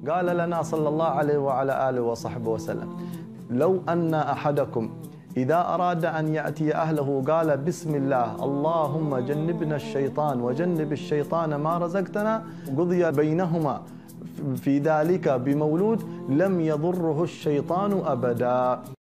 قال لنا صلى الله عليه وعلى آله وصحبه وسلم: لو أن أحدكم إذا أراد أن يأتي أهله قال: بسم الله اللهم جنبنا الشيطان وجنب الشيطان ما رزقتنا، قضي بينهما في ذلك بمولود لم يضره الشيطان أبدا.